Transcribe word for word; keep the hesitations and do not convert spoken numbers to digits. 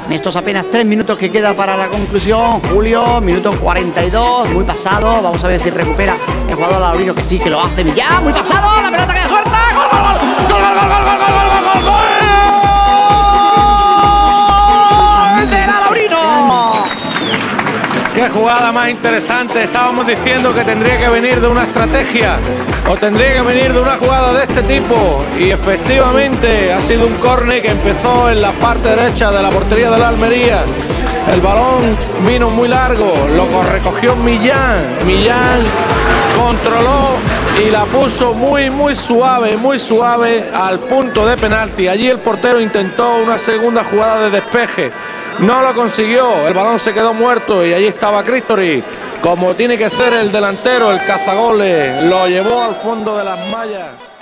En estos apenas tres minutos que queda para la conclusión, Julio, minuto cuarenta y dos, muy pasado. Vamos a ver si recupera el jugador Laurino, que sí que lo hace Millán, muy pasado, la pelota queda suelta. ¡Gol, gol, gol! ¡Gol, gol, gol, gol, gol, gol, gol, gol, gol! ¡Gol de la Laurino! Qué jugada más interesante. Estábamos diciendo que tendría que venir de una estrategia o tendría que venir de una jugada de este tipo, y efectivamente ha sido un córner que empezó en la parte derecha de la portería de la Almería. El balón vino muy largo, lo recogió Millán. Millán controló y la puso muy muy suave, muy suave al punto de penalti. Allí el portero intentó una segunda jugada de despeje, no lo consiguió, el balón se quedó muerto y allí estaba Cristori, como tiene que ser el delantero, el cazagoles, lo llevó al fondo de las mallas.